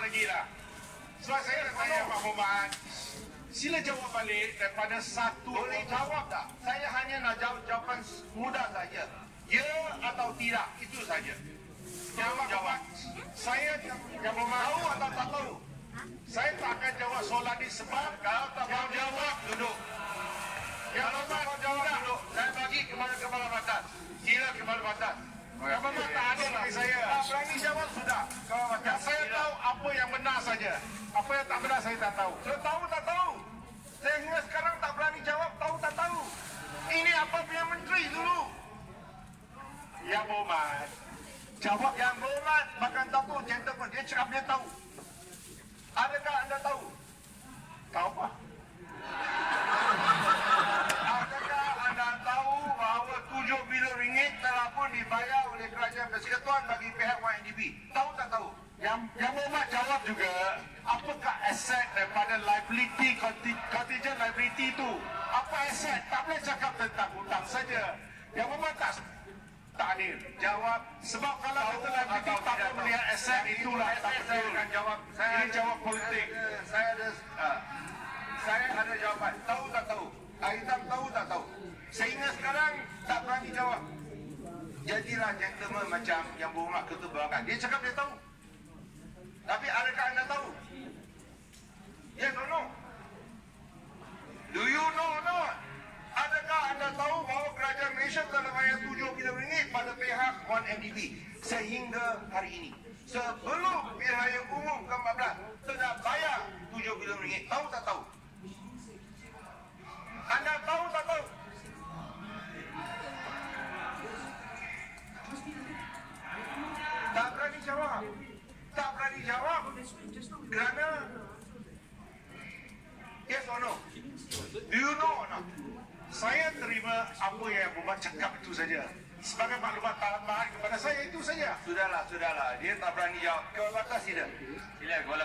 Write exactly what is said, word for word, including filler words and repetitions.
lagi lah. Sebab saya nak tanya Pak Muhammad, sila jawab balik daripada satu. Boleh jawab tak? Saya hanya nak jawab jawapan mudah saja. Ya atau tidak, itu saja. Jawab jawab. Saya yang Muhammad Tahu atau tak tahu? saya tak akan jawab soalan ini sebab Kalau tak yang mau jawab, duduk. yang Kalau tak mau jawab, duduk. Saya bagi kepada Kepala Batas. Sila Kepala Batas. Yang Muhammad tak ada bagi saya. Tak berani jawab, sudah. Kepala Batas. Yang saya Sila. tahu apa yang benar saja. Apa yang tak benar saya tak tahu. Saya tahu tak tahu. Saya hingga sekarang tak berani jawab, tahu tak tahu. Ini apa punya menteri dulu? Yang Muhammad jawab. Yang berhormat, bahkan tahu, gentleman, dia cakap dia tahu. Adakah anda tahu? Tahu apa? Adakah anda tahu bahawa tujuh bilion ringgit telah pun dibayar oleh Kerajaan Persekutuan bagi pihak Y N D B? Tahu tak tahu? Yang yang Muhammad jawab juga, apakah aset daripada liability, contingent liability itu? Apa aset? Tak boleh cakap tentang hutang saja. Yang Muhammad tak tak adil. Jawab. Sebab kalau Tahu kata liability atau tak tidak boleh melihat tahu? aset, itulah Aset tak saya betul. akan jawab. Saya Ini ada- jawab politik. Saya ada, saya ada, ah, saya ada jawapan. Tahu tak tahu? Aitam tahu tak tahu? Sehingga sekarang tak berani jawab. Jadilah gentleman macam yang berhormat Ketua Belakang. Dia cakap dia tahu. Tapi adakah anda tahu? Yes or no? Do you know or not? Adakah anda tahu bahawa Kerajaan Malaysia telah bayar tujuh bilion ringgit pada pihak Y N D B sehingga hari ini? Sebelum Pilihan Umum ke empat belas telah bayar tujuh bilion ringgit. Tahu tak tahu? Anda tahu tak tahu? Tak berani jawab. Tak berani jawab. Kerana yes or no? Do you know or not? Saya terima apa yang Muhammad cakap itu saja. Sebagai maklumat tambahan kepada saya itu saja. Sudahlah, sudahlah. Dia tak berani jawab. Kepala Batas tidak. Sila,